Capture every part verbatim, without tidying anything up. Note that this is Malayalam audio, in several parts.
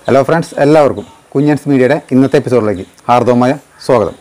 ഹലോ ഫ്രണ്ട്സ്, എല്ലാവർക്കും കുഞ്ഞൻസ് മീഡിയയുടെ ഇന്നത്തെ എപ്പിസോഡിലേക്ക് ഹാർദവമായ സ്വാഗതം.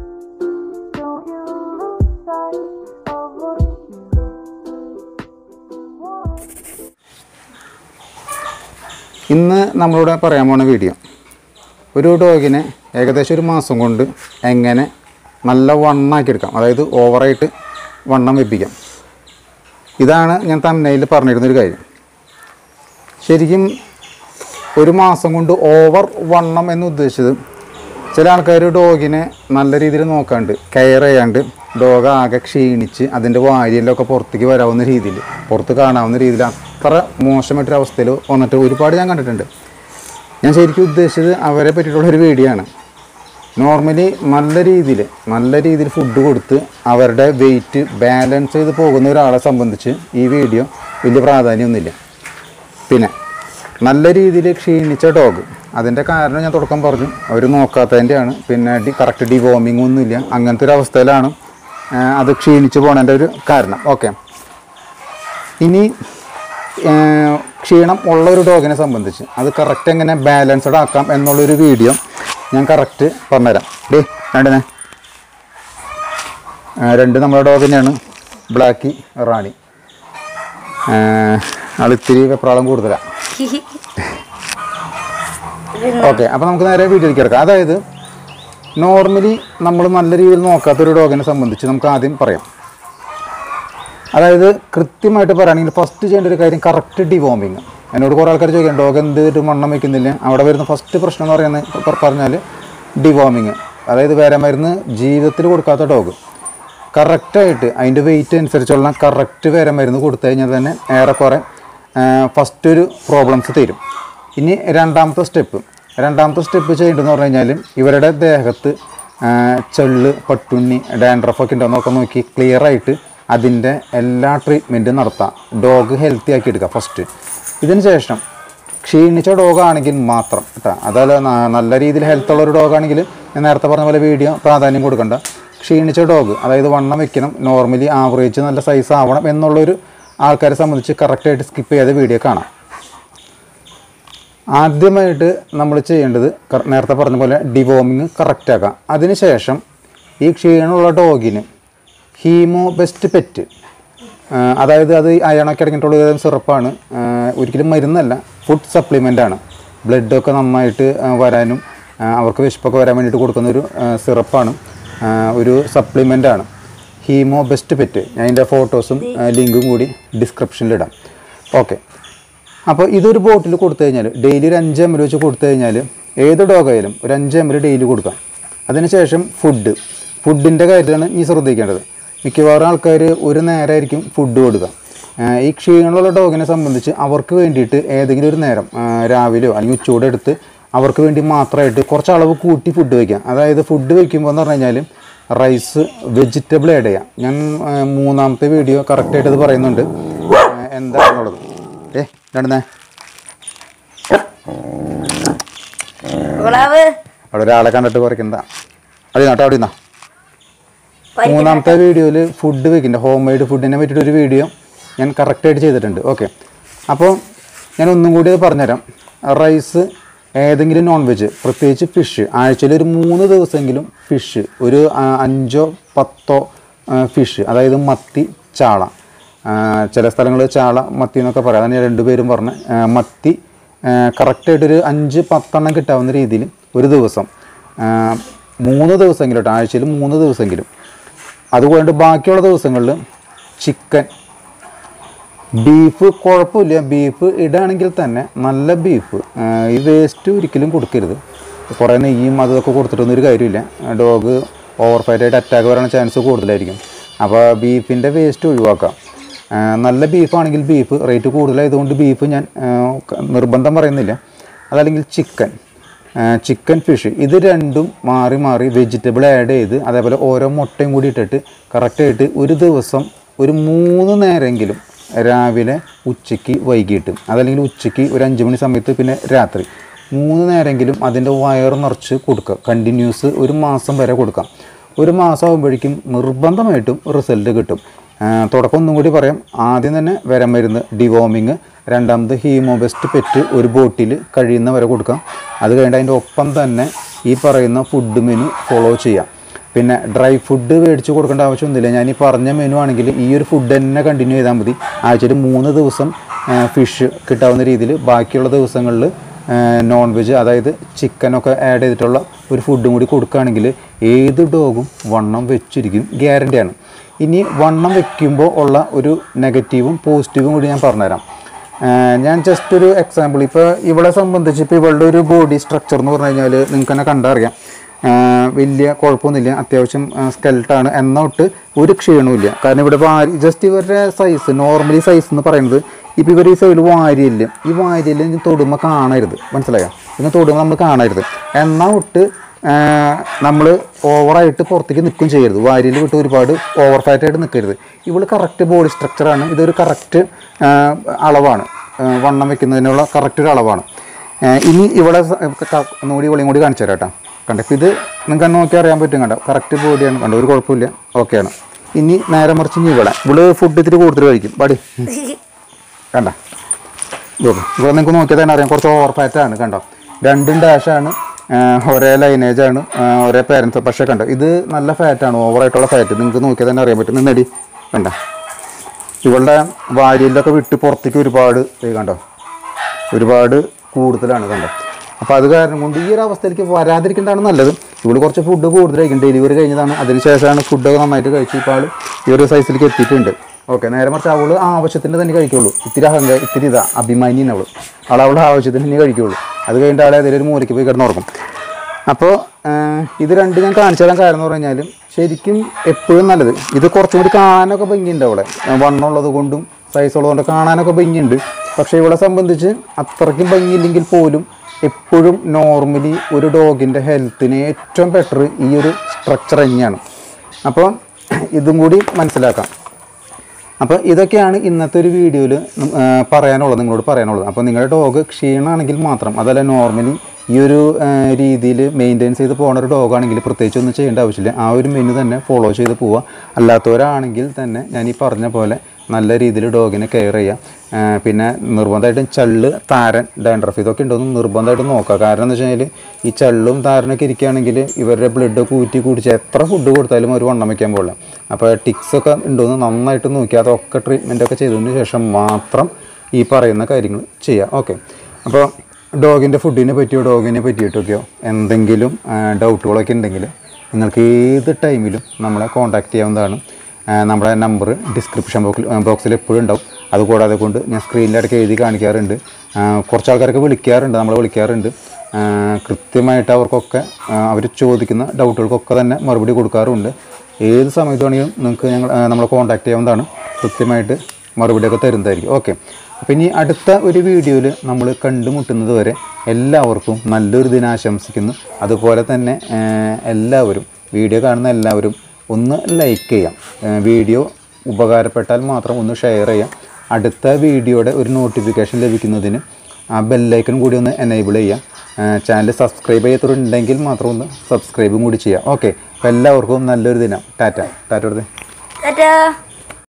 ഇന്ന് നമ്മളിവിടെ പറയാൻ പോകുന്ന വീഡിയോ ഒരു ഡോഗിനെ ഏകദേശം ഒരു മാസം കൊണ്ട് എങ്ങനെ നല്ല വണ്ണാക്കിയെടുക്കാം, അതായത് ഓവറായിട്ട് വണ്ണം വെപ്പിക്കാം. ഇതാണ് ഞാൻ തമ്മിൽ പറഞ്ഞിരുന്നൊരു കാര്യം. ശരിക്കും ഒരു മാസം കൊണ്ട് ഓവർ വണ്ണം എന്ന് ഉദ്ദേശിച്ചത്, ചില ആൾക്കാർ ഡോഗിനെ നല്ല രീതിയിൽ നോക്കാണ്ട് കെയർ ചെയ്യാണ്ട് ഡോഗ് ആകെ ക്ഷീണിച്ച് അതിൻ്റെ വാരിയെല്ലൊക്കെ പുറത്തേക്ക് വരാവുന്ന രീതിയിൽ, പുറത്ത് കാണാവുന്ന രീതിയിൽ അത്ര മോശമായിട്ടൊരവസ്ഥയിൽ വന്നിട്ട് ഒരുപാട് ഞാൻ കണ്ടിട്ടുണ്ട്. ഞാൻ ശരിക്കും ഉദ്ദേശിച്ചത് അവരെ പറ്റിയിട്ടുള്ളൊരു വീഡിയോ ആണ്. നോർമലി നല്ല രീതിയിൽ നല്ല രീതിയിൽ ഫുഡ് കൊടുത്ത് അവരുടെ വെയിറ്റ് ബാലൻസ് ചെയ്ത് പോകുന്ന ഒരാളെ സംബന്ധിച്ച് ഈ വീഡിയോ വലിയ പ്രാധാന്യമൊന്നുമില്ല. പിന്നെ നല്ല രീതിയിൽ ക്ഷീണിച്ച ഡോഗ്, അതിൻ്റെ കാരണം ഞാൻ തുടക്കം പറഞ്ഞു, അവർ നോക്കാത്തതിൻ്റെയാണ്. പിന്നെ ഡി കറക്റ്റ് ഡിവോമിങ് ഒന്നുമില്ല, അങ്ങനത്തെ ഒരു അവസ്ഥയിലാണ് അത് ക്ഷീണിച്ച് പോകണതിൻ്റെ ഒരു കാരണം. ഓക്കെ, ഇനി ക്ഷീണം ഉള്ളൊരു ഡോഗിനെ സംബന്ധിച്ച് അത് കറക്റ്റ് എങ്ങനെ ബാലൻസ്ഡ് ആക്കാം എന്നുള്ളൊരു വീഡിയോ ഞാൻ കറക്റ്റ് പറഞ്ഞുതരാം. ഡേ രണ്ടിനെ രണ്ട് നമ്മുടെ ഡോഗ് തന്നെയാണ്, ബ്ലാക്കി റാണി. ആളിത്തിരി വെപ്രാളം കൂടുതലാണ്. ഓക്കെ, അപ്പോൾ നമുക്ക് നേരെ വീഡിയോയിലേക്ക് കിടക്കാം. അതായത് നോർമലി നമ്മൾ നല്ല രീതിയിൽ നോക്കാത്തൊരു ഡോഗിനെ സംബന്ധിച്ച് നമുക്ക് ആദ്യം പറയാം. അതായത് കൃത്യമായിട്ട് പറയുകയാണെങ്കിൽ ഫസ്റ്റ് ചെയ്യേണ്ട ഒരു കാര്യം കറക്റ്റ് ഡിവോമിങ്. എന്നോട് കുറേ ആൾക്കാർ ചോദിക്കാം, ഡോഗ് എന്ത് ഒരു വണ്ണം വയ്ക്കുന്നില്ല. അവിടെ വരുന്ന ഫസ്റ്റ് പ്രശ്നം എന്ന് പറയുന്നത് പറഞ്ഞാൽ ഡിവോമിങ്. അതായത് വേറെ മരുന്ന് ജീവിതത്തിൽ കൊടുക്കാത്ത ഡോഗ് കറക്റ്റായിട്ട് അതിൻ്റെ വെയിറ്റ് അനുസരിച്ചുള്ള കറക്റ്റ് വേറെ മരുന്ന് കൊടുത്തു കഴിഞ്ഞാൽ തന്നെ ഏറെക്കുറെ ഫസ്റ്റ് ഒരു പ്രോബ്ലംസ് തീരും. ഇനി രണ്ടാമത്തെ സ്റ്റെപ്പ് രണ്ടാമത്തെ സ്റ്റെപ്പ് ചെയ്യേണ്ടതെന്ന് പറഞ്ഞു കഴിഞ്ഞാൽ ഇവരുടെ ദേഹത്ത് ചെള്ള്, പട്ടുണ്ണി, ഡാൻഡ്രഫൊക്കെ ഉണ്ടോയെന്നൊക്കെ നോക്കി ക്ലിയറായിട്ട് അതിൻ്റെ എല്ലാ ട്രീറ്റ്മെൻറ്റും നടത്താം. ഡോഗ് ഹെൽത്തി ആക്കി എടുക്കുക ഫസ്റ്റ്. ഇതിന് ശേഷം ക്ഷീണിച്ച ഡോഗാണെങ്കിൽ മാത്രം കേട്ടോ, അതല്ല നല്ല രീതിയിൽ ഹെൽത്തുള്ളൊരു ഡോഗാണെങ്കിൽ ഞാൻ നേരത്തെ പറഞ്ഞ പോലെ വീഡിയോ പ്രാധാന്യം കൊടുക്കണ്ട. ക്ഷീണിച്ച ഡോഗ്, അതായത് വണ്ണം വെക്കണം, നോർമലി ആവറേജ് നല്ല സൈസ് ആവണം എന്നുള്ളൊരു ആൾക്കാരെ സംബന്ധിച്ച് കറക്റ്റായിട്ട് സ്കിപ്പ് ചെയ്യാതെ വീഡിയോ കാണാം. ആദ്യമായിട്ട് നമ്മൾ ചെയ്യേണ്ടത് നേരത്തെ പറഞ്ഞ പോലെ ഡിവോമിങ് കറക്റ്റ് ആക്കാം. അതിനുശേഷം ഈ ക്ഷീണമുള്ള ഡോഗിന് ഹീമോ ബെസ്റ്റ് പെറ്റ്, അതായത് അത് അയണൊക്കെ അടങ്ങിയിട്ടുള്ള ഒരു സിറപ്പാണ്, ഒരിക്കലും മരുന്നല്ല, ഫുഡ് സപ്ലിമെൻ്റാണ്. ബ്ലഡൊക്കെ നന്നായിട്ട് വരാനും അവർക്ക് വിശപ്പൊക്കെ വരാൻ വേണ്ടിയിട്ട് കൊടുക്കുന്നൊരു സിറപ്പാണ്, ഒരു സപ്ലിമെൻ്റാണ് ഹീമോ ബെസ്റ്റ് പെറ്റ്. ഞാൻ അതിൻ്റെ ഫോട്ടോസും ലിങ്കും കൂടി ഡിസ്ക്രിപ്ഷനിലിടാം. ഓക്കെ, അപ്പോൾ ഇതൊരു ബോട്ടിൽ കൊടുത്തു കഴിഞ്ഞാൽ ഡെയിലി ഒരു അഞ്ച് എം എൽ വെച്ച് കൊടുത്തു കഴിഞ്ഞാൽ ഏത് ഡോഗായാലും ഒരു അഞ്ച് എം എൽ ഡെയിലി കൊടുക്കാം. അതിനുശേഷം ഫുഡ് ഫുഡിൻ്റെ കാര്യത്തിലാണ് ഈ ശ്രദ്ധിക്കേണ്ടത്. മിക്കവാറും ആൾക്കാർ ഒരു നേരമായിരിക്കും ഫുഡ് കൊടുക്കുക. ഈ ക്ഷീണമുള്ള ഡോഗിനെ സംബന്ധിച്ച് അവർക്ക് വേണ്ടിയിട്ട് ഏതെങ്കിലും ഒരു നേരം രാവിലെയോ അല്ലെങ്കിൽ ഉച്ചയോടെ എടുത്ത് അവർക്ക് വേണ്ടി മാത്രമായിട്ട് കുറച്ച് അളവ് കൂട്ടി ഫുഡ് വയ്ക്കാം. അതായത് ഫുഡ് വയ്ക്കുമ്പോൾ എന്ന് പറഞ്ഞു കഴിഞ്ഞാൽ റൈസ്, വെജിറ്റബിൾ ആഡ് ചെയ്യാം. ഞാൻ മൂന്നാമത്തെ വീഡിയോ കറക്റ്റായിട്ട് അത് പറയുന്നുണ്ട് എന്താണെന്നുള്ളത്. ഏ രണ്ടേ അവിടെ ഒരാളെ കണ്ടിട്ട് കുറയ്ക്കണ്ട, അത് കേട്ടോ അവിടെ നിന്നാ. മൂന്നാമത്തെ വീഡിയോയിൽ ഫുഡ് വെക്കുന്നുണ്ട്, ഹോം മെയ്ഡ് ഫുഡിനെ പറ്റിയിട്ടൊരു വീഡിയോ ഞാൻ കറക്റ്റായിട്ട് ചെയ്തിട്ടുണ്ട്. ഓക്കെ, അപ്പോൾ ഞാൻ ഒന്നും കൂടി അത് പറഞ്ഞുതരാം. റൈസ്, ഏതെങ്കിലും നോൺ വെജ്, പ്രത്യേകിച്ച് ഫിഷ്, ആഴ്ചയിൽ ഒരു മൂന്ന് ദിവസമെങ്കിലും ഫിഷ്, ഒരു അഞ്ചോ പത്തോ ഫിഷ്, അതായത് മത്തി, ചാള, ചില സ്ഥലങ്ങളിൽ ചാള, മത്തി എന്നൊക്കെ പറയാം, അതാണ് ഞാൻ രണ്ടുപേരും പറഞ്ഞ്. മത്തി കറക്റ്റായിട്ടൊരു അഞ്ച് പത്തെണ്ണം കിട്ടാവുന്ന രീതിയിൽ ഒരു ദിവസം മൂന്ന് ദിവസമെങ്കിലും കേട്ടോ, ആഴ്ചയിൽ മൂന്ന് ദിവസമെങ്കിലും. അതുകൊണ്ട് ബാക്കിയുള്ള ദിവസങ്ങളിൽ ചിക്കൻ, ബീഫ് കുഴപ്പമില്ല, ബീഫ് ഇടുകയാണെങ്കിൽ തന്നെ നല്ല ബീഫ്. ഈ വേസ്റ്റ് ഒരിക്കലും കൊടുക്കരുത്. കുറേ നെയ്യും അതൊക്കെ കൊടുത്തിട്ടൊന്നും ഒരു കാര്യമില്ല. ഡോഗ് ഓവർ ഫൈറ്റായിട്ട് അറ്റാക്ക് വരാനുള്ള ചാൻസ് കൂടുതലായിരിക്കും. അപ്പോൾ ബീഫിൻ്റെ വേസ്റ്റ് ഒഴിവാക്കാം. നല്ല ബീഫാണെങ്കിൽ ബീഫ്, റേറ്റ് കൂടുതലായതുകൊണ്ട് ബീഫ് ഞാൻ നിർബന്ധം പറയുന്നില്ല. അതല്ലെങ്കിൽ ചിക്കൻ ചിക്കൻ ഫിഷ് ഇത് രണ്ടും മാറി മാറി വെജിറ്റബിൾ ആഡ് ചെയ്ത് അതേപോലെ ഓരോ മുട്ടയും കൂടി ഇട്ടിട്ട് കറക്റ്റായിട്ട് ഒരു ദിവസം ഒരു മൂന്ന് നേരമെങ്കിലും, രാവിലെ, ഉച്ചയ്ക്ക്, വൈകിട്ട്, അതല്ലെങ്കിൽ ഉച്ചയ്ക്ക് ഒരു അഞ്ച് മണി സമയത്ത്, പിന്നെ രാത്രി, മൂന്ന് നേരമെങ്കിലും അതിൻ്റെ വയറ് നിറച്ച് കൊടുക്കുക. കണ്ടിന്യൂസ് ഒരു മാസം വരെ കൊടുക്കാം. ഒരു മാസം ആകുമ്പോഴേക്കും നിർബന്ധമായിട്ടും റിസൾട്ട് കിട്ടും. തുടക്കം ഒന്നും കൂടി പറയാം. ആദ്യം തന്നെ വരം മരുന്ന് ഡിവോമിങ്, രണ്ടാമത് ഹീമോ ബെസ്റ്റ് പെറ്റ് ഒരു ബോട്ടിൽ കഴിയുന്ന വരെ കൊടുക്കാം. അത് കഴിഞ്ഞിട്ട് അതിൻ്റെ ഒപ്പം തന്നെ ഈ പറയുന്ന ഫുഡ് മെനു ഫോളോ ചെയ്യാം. പിന്നെ ഡ്രൈ ഫുഡ് മേടിച്ച് കൊടുക്കേണ്ട ആവശ്യമൊന്നുമില്ല. ഞാൻ ഈ പറഞ്ഞ മെനു ആണെങ്കിൽ ഈ ഒരു ഫുഡ് തന്നെ കണ്ടിന്യൂ ചെയ്താൽ മതി. ആഴ്ചയിൽ മൂന്ന് ദിവസം ഫിഷ് കിട്ടാവുന്ന രീതിയിൽ, ബാക്കിയുള്ള ദിവസങ്ങളിൽ നോൺ വെജ് അതായത് ചിക്കനൊക്കെ ആഡ് ചെയ്തിട്ടുള്ള ഒരു ഫുഡും കൂടി കൊടുക്കുകയാണെങ്കിൽ ഏത് ഡോഗും വണ്ണം വെച്ചിരിക്കും, ഗ്യാരണ്ടിയാണ്. ഇനി വണ്ണം വെക്കുമ്പോൾ ഉള്ള ഒരു നെഗറ്റീവും പോസിറ്റീവും കൂടി ഞാൻ പറഞ്ഞുതരാം. ഞാൻ ജസ്റ്റ് ഒരു എക്സാമ്പിൾ, ഇപ്പോൾ ഇവളെ സംബന്ധിച്ച് ഇപ്പോൾ ഇവളുടെ ഒരു ബോഡി സ്ട്രക്ചർ എന്ന് പറഞ്ഞു കഴിഞ്ഞാൽ നിങ്ങൾക്ക് തന്നെ കണ്ടറിയാം. വലിയ കുഴപ്പമൊന്നുമില്ല, അത്യാവശ്യം സ്കെൽട്ടാണ്, എന്നൊട്ട് ഒരു ക്ഷീണമില്ല. കാരണം ഇവിടെ വാരി ജസ്റ്റ് ഇവരുടെ സൈസ് നോർമലി സൈസ് എന്ന് പറയുന്നത്, ഇപ്പോൾ ഇവർ ഈ സൈഡിൽ വാരിയില്ല, ഈ വാരിയിൽ ഇങ്ങനെ തൊടുമ്പോൾ കാണരുത്, മനസ്സിലായോ? ഇങ്ങനെ തൊടുമ്പോൾ നമ്മൾ കാണരുത്. എന്നാൽ വിട്ട് നമ്മൾ ഓവറായിട്ട് പുറത്തേക്ക് നിൽക്കും ചെയ്യരുത്, വാരിയിൽ വിട്ട് ഒരുപാട് ഓവർ ഫാറ്റായിട്ട് നിൽക്കരുത്. ഇവൾ കറക്റ്റ് ബോഡി സ്ട്രക്ചറാണ്, ഇതൊരു കറക്റ്റ് അളവാണ്, വണ്ണം വെക്കുന്നതിനുള്ള കറക്റ്റ് ഒരു അളവാണ്. ഇനി ഇവിടെ ഒന്നുകൂടി ഇവളെയും കൂടി കാണിച്ചു തരാം കേട്ടോ. കണ്ടോ, ഇത് നിങ്ങൾക്ക് നോക്കി അറിയാൻ പറ്റും. കണ്ടോ, കറക്റ്റ് ബോഡിയാണ്, കണ്ടോ, ഒരു കുഴപ്പമില്ല, ഓക്കെയാണ്. ഇനി നേരെ മറിച്ച് ഇനി ഇവിടെ ഇവള് ഫുഡ് ഇത്തിരി കൂടുതൽ കഴിക്കും. ബടി കണ്ട, ഇവിടെ നിങ്ങൾക്ക് നോക്കിയാൽ തന്നെ അറിയാം, കുറച്ച് ഓവർ ഫാറ്റാണ്. കണ്ടോ, രണ്ടും ഡാഷാണ്, ഒരേ ലൈനേജാണ്, ഒരേ പേരൻസ്. പക്ഷേ കണ്ടോ, ഇത് നല്ല ഫാറ്റാണ്, ഓവറായിട്ടുള്ള ഫാറ്റ്. നിങ്ങൾക്ക് നോക്കിയാൽ തന്നെ അറിയാൻ പറ്റും. നിന്നടി കണ്ട, ഇവളുടെ വാരിയിലൊക്കെ വിട്ട് പുറത്തേക്ക് ഒരുപാട് കണ്ടോ, ഒരുപാട് കൂടുതലാണ്. കണ്ടോ, അപ്പോൾ അത് കാരണം കൊണ്ട് ഈ ഒരു അവസ്ഥയിലേക്ക് വരാതിരിക്കേണ്ടതാണ് നല്ലത്. ഇവള് കുറച്ച് ഫുഡ് കൂടുതൽ കഴിക്കും, ഡെലിവറി കഴിഞ്ഞതാണ്, അതിനുശേഷമാണ് ഫുഡൊക്കെ നന്നായിട്ട് കഴിച്ച് ഇപ്പോൾ ആൾ ഈ ഒരു സൈസിലേക്ക് എത്തിയിട്ടുണ്ട്. ഓക്കെ, നേരെ മറിച്ച് അവൾ ആവശ്യത്തിന് തന്നെ കഴിക്കുള്ളൂ. ഇത്തിരി അഹങ്കാരം, ഇത്തിരി ഇതാ അഭിമാനിയാണ് അവൾ. അവൾ അവളുടെ ആവശ്യത്തിന് തന്നെ കഴിക്കുള്ളൂ. അത് കഴിഞ്ഞിട്ട് ആളെ ഏതെങ്കിലും ഒരു മൂലയ്ക്ക് പോയി കിടന്നുറങ്ങും. അപ്പോൾ ഇത് രണ്ട് ഞാൻ കാണിച്ചു തരാൻ കാരണം എന്ന് പറഞ്ഞു കഴിഞ്ഞാൽ ശരിക്കും എപ്പോഴും നല്ലത് ഇത് കുറച്ചും കൂടി കാണാനൊക്കെ ഭംഗിയുണ്ട്. അവളെ വണ്ണമുള്ളത് കൊണ്ടും സൈസ് ഉള്ളതുകൊണ്ട് കാണാനൊക്കെ ഭംഗിയുണ്ട്. പക്ഷേ ഇവളെ സംബന്ധിച്ച് അത്രയ്ക്കും ഭംഗിയില്ലെങ്കിൽ പോലും എപ്പോഴും നോർമലി ഒരു ഡോഗിൻ്റെ ഹെൽത്തിന് ഏറ്റവും ബെറ്റർ ഈ ഒരു സ്ട്രക്ചർ തന്നെയാണ്. അപ്പോൾ ഇതും കൂടി മനസ്സിലാക്കാം. അപ്പോൾ ഇതൊക്കെയാണ് ഇന്നത്തെ ഒരു വീഡിയോയിൽ പറയാനുള്ളത്, നിങ്ങളോട് പറയാനുള്ളത്. അപ്പോൾ നിങ്ങളുടെ ഡോഗ് ക്ഷീണമാണെങ്കിൽ മാത്രം, അതല്ല നോർമലി ഈ ഒരു രീതിയിൽ മെയിൻറ്റെയിൻസ് ചെയ്ത് പോകുന്ന ഒരു ഡോഗാണെങ്കിൽ പ്രത്യേകിച്ച് ഒന്നും ചെയ്യേണ്ട ആവശ്യമില്ല. ആ ഒരു മെനു തന്നെ ഫോളോ ചെയ്ത് പോവുക. അല്ലാത്തവരാണെങ്കിൽ തന്നെ ഞാൻ ഈ പറഞ്ഞ പോലെ നല്ല രീതിയിൽ ഡോഗിനെ കെയർ ചെയ്യാം. പിന്നെ നിർബന്ധമായിട്ടും ചള്ള്, താരൻ, ഡാൻഡ്രഫ് ഇതൊക്കെ ഉണ്ടോയെന്ന് നിർബന്ധമായിട്ടും നോക്കുക. കാരണം എന്താ വെച്ച് കഴിഞ്ഞാൽ ഈ ചള്ളും താരനൊക്കെ ഇരിക്കുകയാണെങ്കിൽ ഇവരുടെ ബ്ലഡ് കൂറ്റി കുടിച്ച് എത്ര ഫുഡ് കൊടുത്താലും ഒരു വണ്ണം വയ്ക്കാൻ പോകില്ല. അപ്പോൾ ടിക്സൊക്കെ ഉണ്ടോയെന്ന് നന്നായിട്ട് നോക്കി അതൊക്കെ ട്രീറ്റ്മെൻറ്റൊക്കെ ചെയ്തതിന് ശേഷം മാത്രം ഈ പറയുന്ന കാര്യങ്ങൾ ചെയ്യുക. ഓക്കെ, അപ്പോൾ ഡോഗിൻ്റെ ഫുഡിനെ പറ്റിയോ ഡോഗിനെ പറ്റിയിട്ടൊക്കെയോ എന്തെങ്കിലും ഡൗട്ടുകളൊക്കെ ഉണ്ടെങ്കിൽ നിങ്ങൾക്ക് ഏത് ടൈമിലും നമ്മളെ കോൺടാക്റ്റ് ചെയ്യാവുന്നതാണ്. നമ്മുടെ നമ്പർ ഡിസ്ക്രിപ്ഷൻ ബോക്സിൽ ബോക്സിൽ എപ്പോഴും ഉണ്ടാവും. അതുകൂടാതെ കൊണ്ട് ഞാൻ സ്ക്രീനിലിടയ്ക്ക് എഴുതി കാണിക്കാറുണ്ട്. കുറച്ച് ആൾക്കാരൊക്കെ വിളിക്കാറുണ്ട്, നമ്മൾ വിളിക്കാറുണ്ട്. കൃത്യമായിട്ട് അവർക്കൊക്കെ അവർ ചോദിക്കുന്ന ഡൗട്ടുകൾക്കൊക്കെ തന്നെ മറുപടി കൊടുക്കാറുണ്ട്. ഏത് സമയത്ത് വേണമെങ്കിലും നിങ്ങൾക്ക് ഞങ്ങൾ നമ്മളെ കോൺടാക്റ്റ് ചെയ്യാവുന്നതാണ്. കൃത്യമായിട്ട് മറുപടിയൊക്കെ തരുന്നതായിരിക്കും. ഓക്കെ, അപ്പോൾ ഇനി അടുത്ത ഒരു വീഡിയോയിൽ നമ്മൾ കണ്ടുമുട്ടുന്നത് വരെ എല്ലാവർക്കും നല്ലൊരു ദിനം ആശംസിക്കുന്നു. അതുപോലെ തന്നെ എല്ലാവരും വീഡിയോ കാണുന്ന എല്ലാവരും ഒന്ന് ലൈക്ക് ചെയ്യാം, വീഡിയോ ഉപകാരപ്പെട്ടാൽ മാത്രം ഒന്ന് ഷെയർ ചെയ്യാം. അടുത്ത വീഡിയോയുടെ ഒരു നോട്ടിഫിക്കേഷൻ ലഭിക്കുന്നതിന് ആ ബെല്ലൈക്കൺ കൂടി ഒന്ന് എനേബിൾ ചെയ്യാം. ചാനൽ സബ്സ്ക്രൈബ് ചെയ്യാത്തവരുണ്ടെങ്കിൽ മാത്രം ഒന്ന് സബ്സ്ക്രൈബും കൂടി ചെയ്യാം. ഓക്കെ, അപ്പോൾ എല്ലാവർക്കും നല്ലൊരു ദിനം. ടാറ്റ ടാറ്റ.